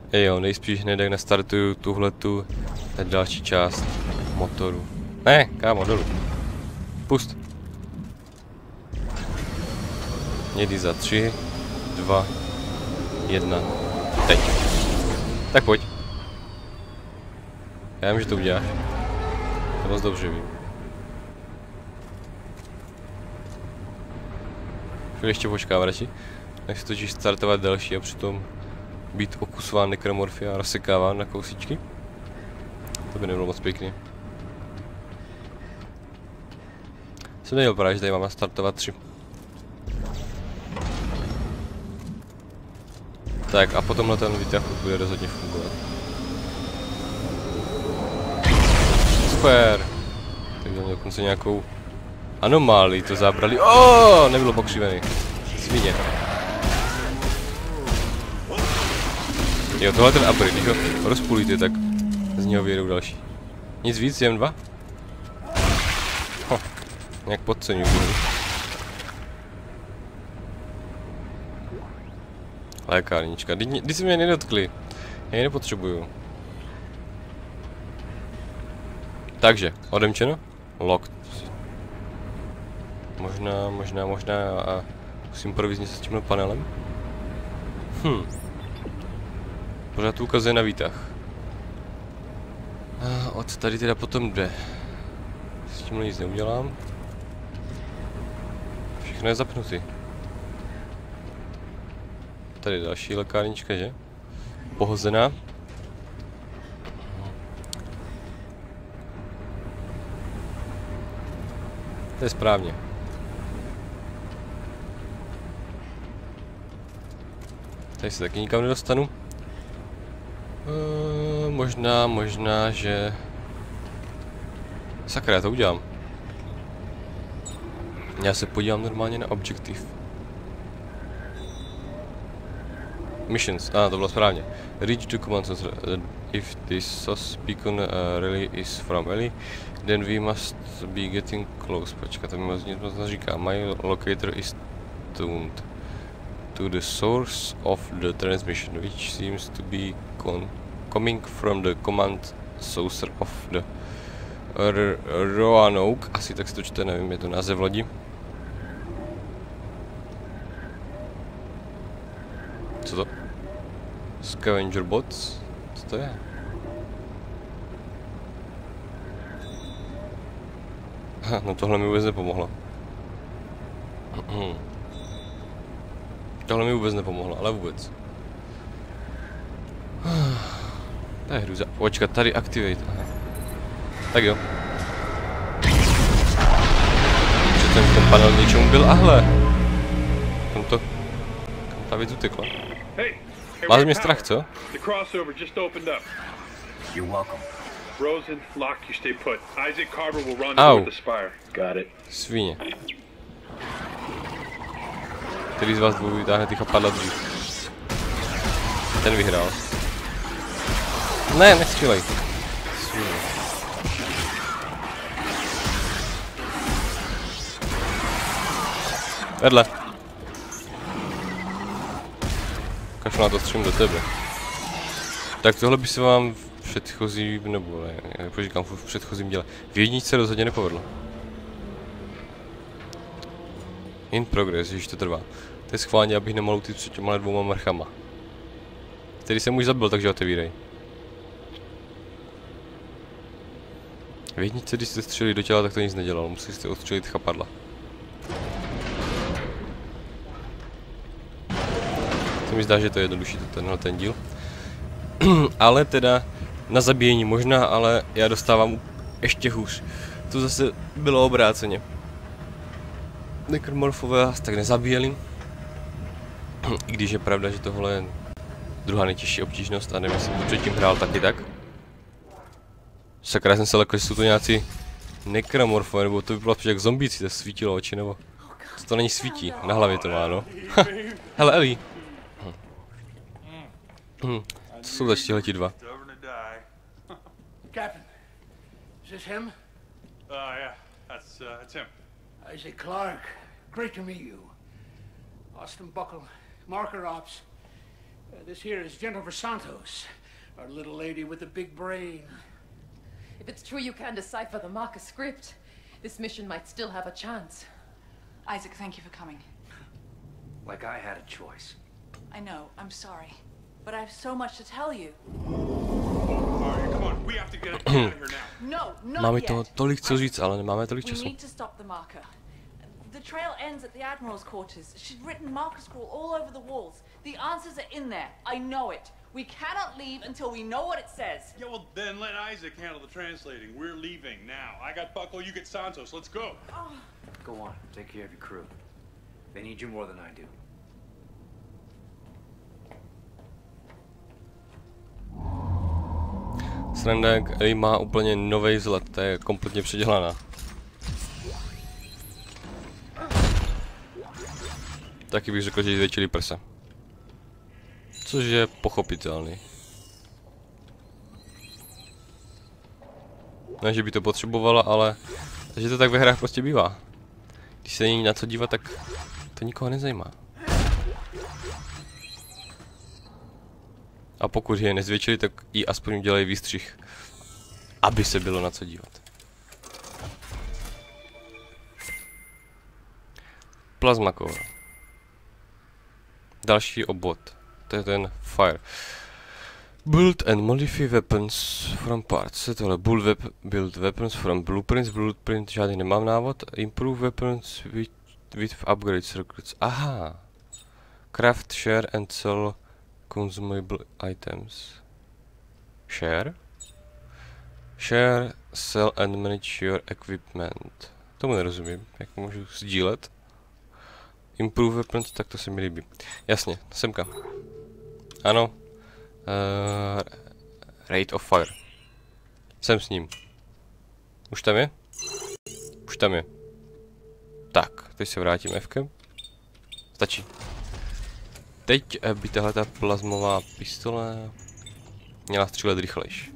Jo, nejspíš hned jak nastartuju tuhletu další část motoru. Ne, kámo, dolů. Pust. Někdy za 3, 2, 1. Teď. Tak pojď. Já vím, že to uděláš. To moc dobře vím. Chvíli ještě počkám radši. Než se točíš startovat další a přitom být okusován nekromorfy a rozsekáván na kousíčky. To by nebylo moc pěkně. Jsem nedělal právě, že tady mám nastartovat 3. Tak a potom ten výtah bude rozhodně fungovat. Super! Tak měl dokonce nějakou anomálii to zábrali. Nebylo pokřivený. Svině. Jo, tohle ten upgrade, když ho rozpůlíte, tak z něho vyjedou další. Nic víc, jen 2? Nějak podceňuji. Lékárnička, když se mě nedotkli. Já ji nepotřebuju. Takže, odemčeno? Locked. Možná a musím provést něco s tímhle panelem. Pořád to ukazuje na výtah. A od tady teda potom jde. S tímhle nic neudělám. Všechno je zapnutý. Tady další lékárnička, že? Pohozená. To je správně. Tady se taky nikam nedostanu. Možná, že... Sakra, já to udělám. Já se podívám normálně na objektiv. Missions, to bylo správně. Reach the command center. If this sus beacon relay is from Ellie, then we must be getting close. Počkat, to mi moc říká. My locator is tuned to the source of the transmission, which seems to be coming from the command saucer of the Roanoke. Asi tak se to čte, nevím, je to název lodi. Co to? Scavenger bots? Co to je? No tohle mi vůbec nepomohlo. Tohle mi vůbec nepomohlo, ale vůbec. To je hruza. Počkat, tady activate. Aha. Tak jo. Předtím ten panel k něčemu byl, ahle. Kam ta věc utekla? Má ze mě strach, co? Au. Svíně. Který z vás dvou vytáhne ty chapadla dřív? Ten vyhrál. Ne, nestřílej. Svíně. Vedle. Kašlu na to, střím do tebe. Tak tohle by se vám v předchozím, nebo ne, jak říkám, v předchozím děle. V jedničce rozhodně nepovedlo. In progress, když to trvá. To je schválně, abych nemohl utíct před těma 2 mrchama. Který jsem už zabil, takže otevírej. V jedničce, když jste střelili do těla, tak to nic nedělalo. Museli jste odstřelit chapadla. To mi zdá, že to je jednodušší tenhle ten díl. Ale teda na zabíjení možná, ale já dostávám ještě hůř. To zase bylo obráceně. Nekromorfové vás tak nezabíjeli. I když je pravda, že tohle je druhá nejtěžší obtížnost a nevím, jestli jsem to předtím hrál taky tak. Sakra, jsem se lekl, že jsou to nějací nekromorfové, nebo to vypadalo jak zombíci, to svítilo oči, nebo... To není svítí, na hlavě to má, no. Hele, Ellie. Co jsou za tihleti 2? Captain, is this him? Yeah, that's him. Isaac Clarke, great to meet you. Austin Buckle, Marker Ops. This here is Jennifer Santos, our little lady with the big brain. If it's true you can decipher the Marker script, this mission might still have a chance. Isaac, thank you for coming. Like I had a choice. I know, I'm sorry. But I have so much to tell you. Alright, come on. We have to get out of here now. No, not Máme yet. toho tolik co říct, ale nemáme tolik We času. need to stop the Marker. The trail ends at the Admiral's quarters. She'd written Marker scroll all over the walls. The answers are in there. I know it. We cannot leave until we know what it says. Yeah, well, then let Isaac handle the translating. We're leaving now. I got Buckle, you get Santos. Let's go. Go on, take care of your crew. They need you more than I do. Sranda, jak Ellie má úplně nový vzhled, to je kompletně předělaná. Taky bych řekl, že jí zvětšili prsa. Což je pochopitelný. Ne, že by to potřebovala, ale že to tak ve hrách prostě bývá. Když se není na co dívat, tak to nikoho nezajímá. A pokud je nezvětšili, tak jí aspoň udělají výstřih, aby se bylo na co dívat. Plasma core. Další obvod. To je ten fire. Build and modify weapons from parts. Tohle build weapons from blueprints. Blueprint žádný nemám návod. Improve weapons with upgrade circuits. Aha. Craft, share and sell consumable items. Share? Share, sell and manage your equipment. Tomu nerozumím. Jak můžu sdílet? Improve weapons, tak to se mi líbí. Jasně, semka. Ano. Rate of fire. Jsem s ním. Už tam je? Už tam je. Tak, teď se vrátím F-kem. Stačí. Teď by tahleta plazmová pistole měla střílet rychlejš.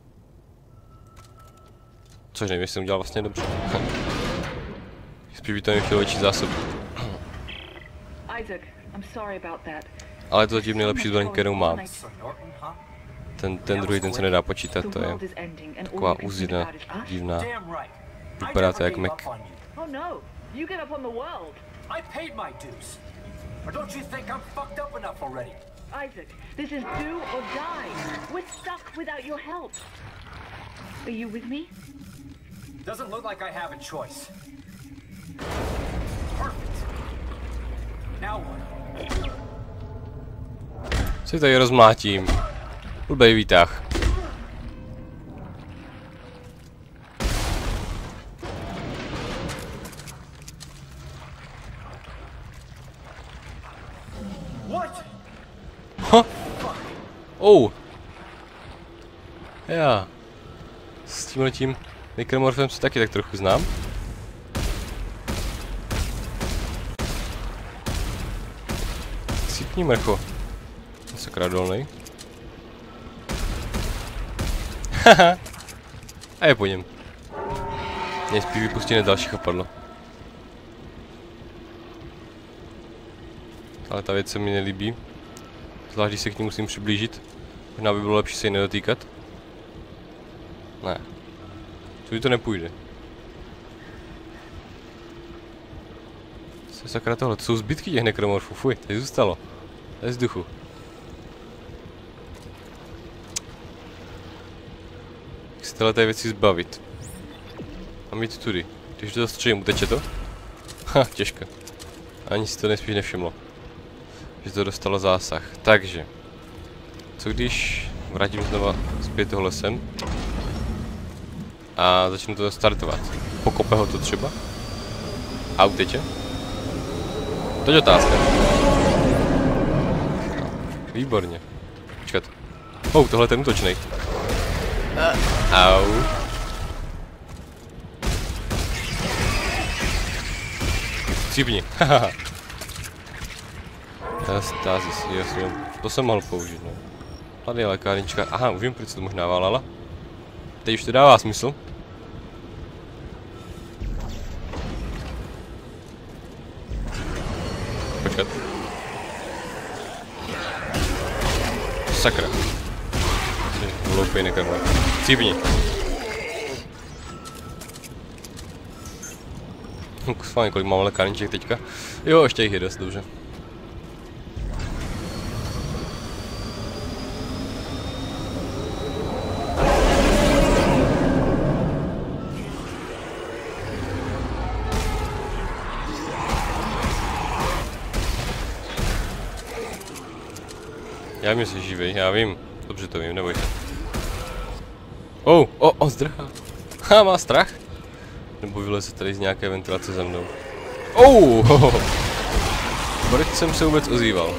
Což nevím, jestli jsem udělal vlastně dobře. Spíš by to mi chtělo větší zásoby. Isaac, I'm sorry about that. Ale je to zatím nejlepší zbraň, kterou mám. Ten druhý, ten se nedá počítat, to je taková uzina divná. Vypadá to jak Mac. Oh no, you get up on the world. I paid my dues. Or don't you think I'm fucked up enough already? Isaac, this is do or die. We're stuck without your help. Are you with me? Doesn't look like I have a choice. Perfect. Now what? Si tady rozmlátím. Blbej výtah. What? Ha! Oh! Já. S tímhletím Necromorfem se taky tak trochu znám. Sypni mrcho. Sakra dolnej. Haha. A je po něm. Nejspíš vypustí další chapadlo. Ale ta věc se mi nelíbí. Zvlášť, když se k ní musím přiblížit. Možná by bylo lepší se jí nedotýkat. Ne. Tudy to nepůjde. Co je sakra tohle? To jsou zbytky těch nekromorfů. Fuj, tady zůstalo. To je vzduchu. Jak se téhle věci zbavit? Mám jít tudy. Když to dostřelím, uteče to? Ha, těžko. Ani si to nejspíš nevšimlo. Že to dostalo zásah. Takže. Co když vrátím znova zpět tohle sem? A začnu to startovat. Pokope ho to třeba? A uteče? To je otázka. Výborně. Počkat. Oh, tohle je ten útočnej. Au. Cípni. Haha. Stasis, jasně. To jsem mohl použít, no. Tady je lékárnička. Aha, už vím, proč se to možná válala. Teď už to dává smysl. Počkat. Hloupej nekrmle. Cípni. Fajn, kolik mám lékárniček teďka. Jo, ještě jich je dost, dobře. Já vím, že jsi živej, já vím. Dobře to vím, neboj se. Zdrhá. Ha, má strach? Nebo vyleze tady z nějaké ventilace za mnou. Proč jsem se vůbec ozýval?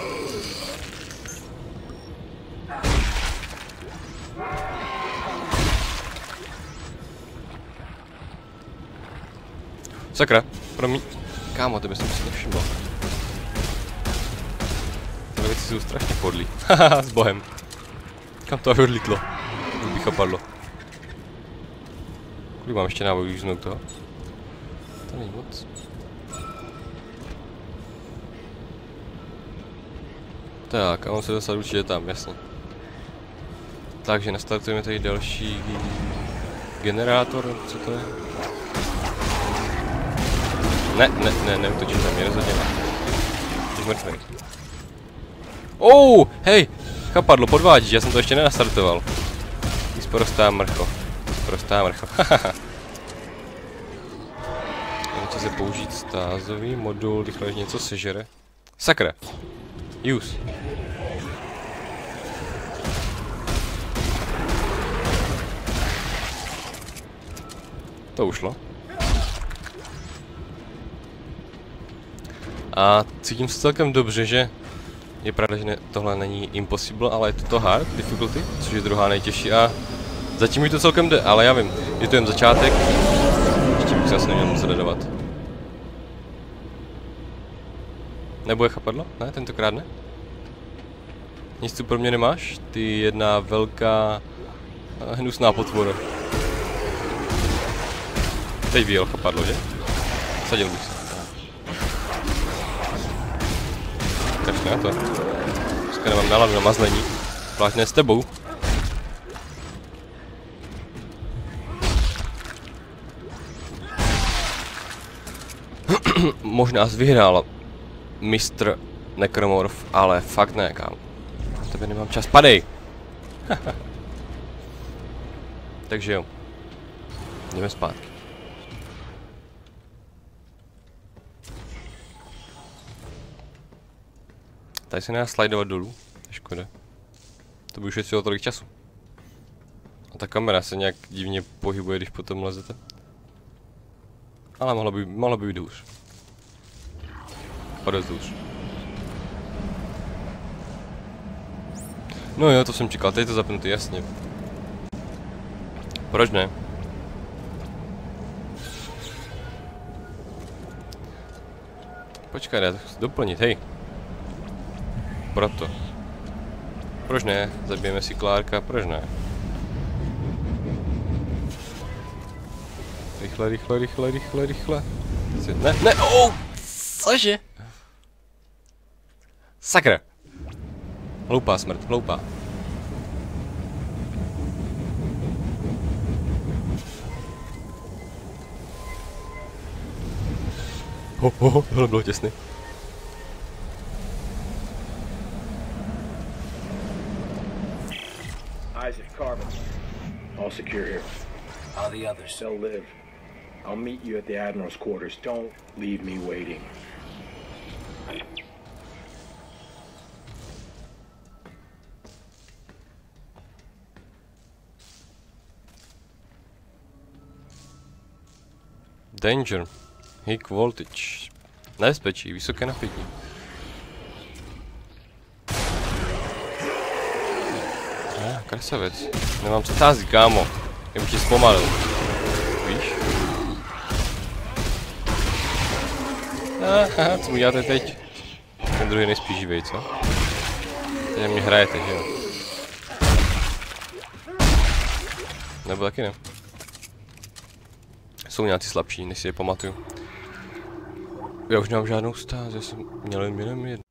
Sakra, promiň. Kámo, tebe jsem si nevšiml. Tyhle věci jsou strašně podlí. Haha, s bohem. Kam to až odlítlo? Už bych opadlo. Kolik mám ještě nábojů znovu toho? To není moc. Tak, a on se dostal určitě tam, jasně. Takže nastartujeme tady další generátor, co to je? Neutočím tam, mě rozhodně ne. Jsi mrtvý. Hej! Chapadlo, podvádíš, já jsem to ještě nenastartoval. Ty sprostá mrcho. Hahaha. Můžete se použít stázový modul, rychle něco sežere. Sakra. Use. To ušlo. A cítím se celkem dobře, že je pravda, že tohle není impossible, ale je to hard difficulty, což je druhá nejtěžší a zatím mi to celkem jde, ale já vím, je to jen začátek, ještě bych se asi neměl moc sledovat. Nebo je chapadlo? Ne, tentokrát ne? Nic tu pro mě nemáš? Ty jedna velká hnusná potvora. Teď vyjel chapadlo, že? Sadil bych se. Kašli na to. Dneska nemám náladu na mazlení. Zvlášť ne s tebou. Možná jsi vyhrál mistr Necromorph, ale fakt ne, kámo. Na tebe nemám čas, padej! Takže jo. Jdeme zpátky. Tady se nedá slidovat dolů, to je škoda. To by ušetřilo tolik času. A ta kamera se nějak divně pohybuje, když potom lezete. Ale mohlo by být hůř. O dost hůř. No jo, to jsem čekal, tady je to zapnutý, jasně. Proč ne? Počkej, já to chci doplnit, hej. Proto. Proč ne? Zabijeme si Clarka, proč ne? Rychle. Ne, cože? Sakra. Hloupá smrt, hloupá. Tohle bylo těsný. Isaac, Carbon. All secure here. How are the others? They'll live. I'll meet you at the Admiral's quarters. Don't leave me waiting. Danger. High voltage. Nebezpečí, vysoké napětí. Krasavec. Nemám co tází, kámo. Já bych tě zpomalil. Víš? Co mi děláte teď? Ten druhý nejspíš živej, co? Teď mě hrajete, že jo? Nebo taky ne. Jsou nějací slabší, než si je pamatuju. Já už nemám žádnou stáz, já jsem měl jenom jednu.